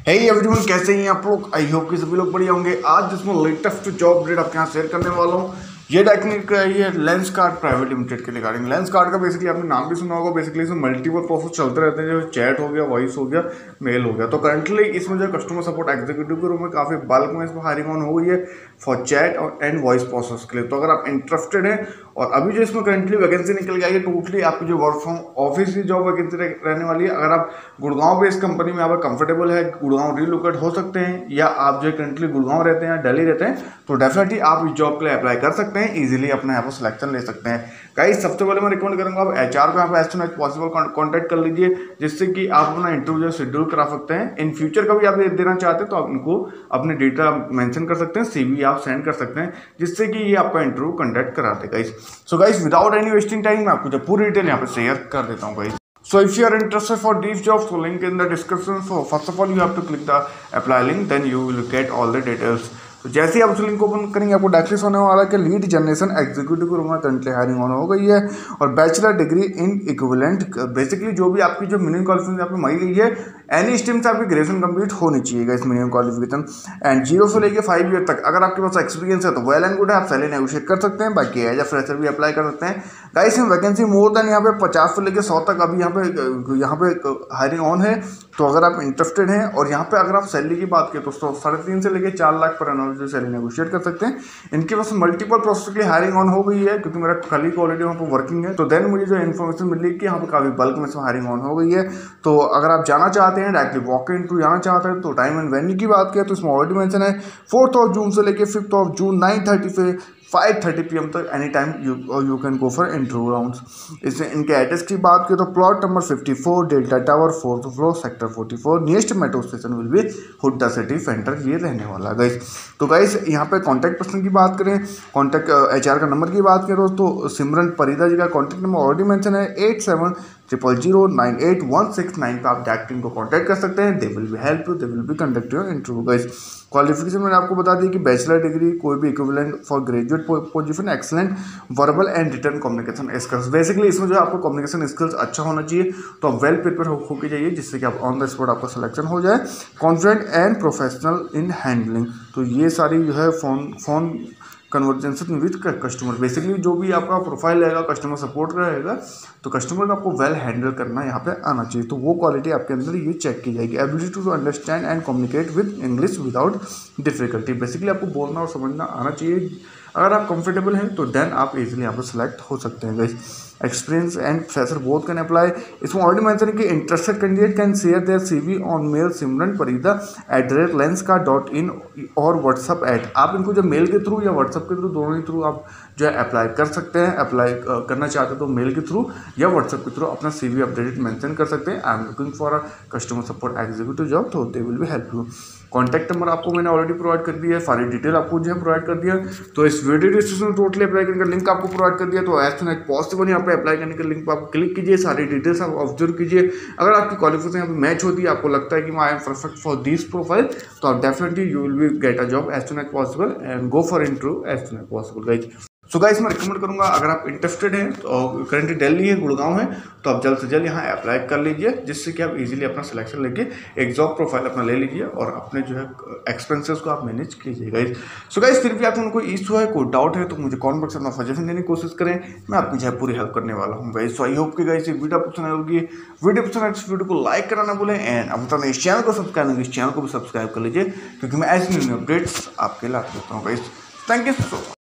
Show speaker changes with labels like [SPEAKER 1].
[SPEAKER 1] Hey everyone, कैसे हैं आप लोग। आई होप कि सभी लोग बढ़िया होंगे। आज जिसमें लेटेस्ट जॉब अपडेट आपके यहाँ शेयर करने वाला हूँ, ये डायरेक्टली का ये लेंस कार्ड प्राइवेट लिमिटेड के रिगार्डिंग। लेंस कार्ड का बेसिकली आपने नाम भी सुना होगा। बेसिकली इसमें मल्टीपल प्रोसेस चलते रहते हैं, जैसे चैट हो गया, वॉइस हो गया, मेल हो गया। तो करंटली इसमें जो कस्टमर सपोर्ट एग्जीक्यूटिव के रूम में काफ़ी बल्क में इसमें हायरिंग ऑन हो गई है फॉर चैट और एंड वॉइस प्रोसेस के लिए। तो अगर आप इंटरेस्टेड हैं और अभी जो इसमें करंटली वैकेंसी निकल गई है, टोटली आपकी जो वर्क फ्रॉम ऑफिस की जॉब वैकेंसी रहने वाली है। अगर आप गुड़गांव बेस्ड कंपनी में आप कंफर्टेबल है, गुड़गांव रिलोकेट हो सकते हैं, या आप जो करंटली गुड़गांव रहते हैं या दिल्ली रहते हैं, तो डेफिनेटली आप इस जॉब के लिए अप्लाई कर सकते हैं। इजीली अपने यहाँ पर सिलेक्शन ले सकते हैं। गाइस, सबसे पहले मैं रिकमेंड करूंगा आप एचआर को यहाँ पर as soon as possible contact कर लीजिए, जिससे कि आप अपना इंटरव्यू शेड्यूल करा सकते हैं। इन फ्यूचर का भी आप देना चाहते हैं तो आप इनको अपने डेटा मेंशन कर सकते हैं, सीवी आप सेंड कर सकते हैं, जिससे कि ये आपका इंटरव्यू कंडक्ट करा दे guys. So guys, without any wasting time मैं आपको जो पूरी डिटेल यहाँ पे शेयर कर देता हूँ guys. So if you are interested for these jobs, so link in the description. So first of all you have to click the apply link, then you will get all the details. तो जैसे ही आप उस link को open करेंगे, आपको directly होने वाला है कि लीड जनरेशन एग्जीक्यूटिव के रूम में करंटली हायरिंग ऑन हो गई है, और bachelor degree in equivalent. Basically जो भी आपकी जो मिनिमम क्वालिफिकेशन यहाँ पे मांगी गई है, एनी स्ट्रीम से आपकी ग्रेजुएशन कंप्लीट होनी चाहिए इस मिनिमम क्वालिफिकेशन। एंड 0 से लेकर 5 ईयर तक अगर आपके पास एक्सपीरियंस है तो वेल एंड गुड है, आप सैलरी नेगोशिएट कर सकते हैं। बाकी एज अ फ्रेशर भी अप्लाई कर सकते हैं गाइस। में वैकेंसी मोर देन यहाँ पे 50 से लेकर 100 तक अभी यहाँ पे हायरिंग ऑन है। तो अगर आप इंटरेस्टेड हैं, और यहाँ पे अगर आप सैलरी की बात करें तो 3.5 से लेकर 4 लाख पर एनम जो सैलरी नेगोशिएट कर सकते हैं। इनके पास मल्टीपल प्रोसेस के लिए हायरिंग ऑन हो गई है, क्योंकि मेरा कलीग ऑलरेडी वहाँ पर वर्किंग है। तो देन मुझे जो इन्फॉर्मेशन मिली कि यहाँ पर काफ़ी बल्क में हायरिंग ऑन हो गई है। तो अगर आप जाना चाहते हैं, डायरेक्टली वॉक इन टू जाना चाहते हैं, तो टाइम एंड वेन्यू की बात करें तो इसमें ऑलरेडी मेंशन है 4 जून से लेकर 5 जून 9:30 से 5:30 PM तक any time you can go for interview rounds. इसमें इनके एड्रेस की बात करें तो plot number 54 Delta Tower 4th floor sector 44, nearest metro station will be Huda city centre, ये रहने वाला है गाइस। तो गाइस, यहाँ पे कॉन्टैक्ट पर्सन की बात करें, कॉन्टैक्ट एचआर का नंबर की बात करें तो सिमरन परिदा जी का कॉन्टैक्ट नंबर ऑलरेडी मेंशन है 8700098169 पे आप डायरेक्ट इनको कॉन्टैक्ट कर सकते हैं। They will be help you, they will be conduct your interview guys. Qualification मैंने आपको बता दी कि बैचलर डिग्री, कोई भी equivalent for graduate position, excellent verbal and written communication skills. Basically इसमें जो आपको कम्युनिकेशन स्किल्स अच्छा होना चाहिए, तो आप वेल प्रिपेयर होकर जाइए, जिससे कि आप ऑन द स्पॉट आपका सिलेक्शन हो जाए। Confident and professional in handling, तो ये सारी जो है phone conversation with customer. Basically जो भी आपका प्रोफाइल रहेगा, कस्टमर सपोर्ट रहेगा, तो कस्टमर को आपको वेल हैंडल करना यहाँ पे आना चाहिए। तो वो क्वालिटी आपके अंदर ये चेक की जाएगी। Ability to understand and communicate with English without difficulty. Basically आपको बोलना और समझना आना चाहिए। अगर आप कंफर्टेबल हैं तो देन आप इजीली यहाँ पर सेलेक्ट हो सकते हैं guys. Experience and fresher both can apply. इसमें ऑलरेडी मेंशन है कि interested candidate can share their CV on mail simranparida@lenska.in और व्हाट्सअप ऐड। आप इनको जो मेल के थ्रू या व्हाट्सअप के थ्रू, दोनों के थ्रू आप जो है अप्लाई कर सकते हैं। अप्लाई करना चाहते हैं तो मेल के थ्रू या व्हाट्सअप के थ्रू अपना CV अपडेटेड मेंशन कर सकते हैं। I am looking for a customer support executive job, तो they will be help you. Contact number आपको मैंने ऑलरेडी प्रोवाइड कर दिया है, सारी डिटेल आपको जो है प्रोवाइड कर दिया। तो इस वीडियो डिस्क्रिप्शन में टोटली अप्लाई करने का लिंक आपको प्रोवाइड कर दिया। तो एज सुन एज पॉसिबल यहाँ पे अप्लाई करने के लिंक पर आप क्लिक कीजिए, सारी डिटेल्स आप ऑब्जर्व कीजिए। अगर आपकी क्वालिफिकेशन यहाँ पे मैच होती है, आपको लगता है कि I am perfect for this profile, तो आप definitely you will be get a job as soon as possible and go for interview as soon as possible guys. So guys, मैं रिकमेंड करूंगा, अगर आप इंटरेस्टेड हैं तो करंटली दिल्ली है, गुड़गांव है, तो आप जल्द से जल्द यहाँ अप्लाई कर लीजिए, जिससे कि आप इजीली अपना सिलेक्शन लेके एक जॉब प्रोफाइल अपना ले लीजिए और अपने जो है एक्सपेंसेस को आप मैनेज कीजिए गाइस। सो गाइस, फिर भी आपको कोई इशू है, कोई डाउट है, तो मुझे कमेंट बॉक्स में अपना सजेशन देने की कोशिश करें। मैं आपकी जो है पूरी हेल्प करने वाला हूँ गाइस। सो आई होप कि गाइस ये वीडियो पसंद आएगी। वीडियो पसंद आए इस वीडियो को लाइक करना ना भूलें, एंड अब बताना इस चैनल को सब्सक्राइब नहीं, इस चैनल को भी सब्सक्राइब कर लीजिए, क्योंकि मैं ऐसे न्यू अपडेट्स आपके लाते रहता हूँ guys. Thank you so much.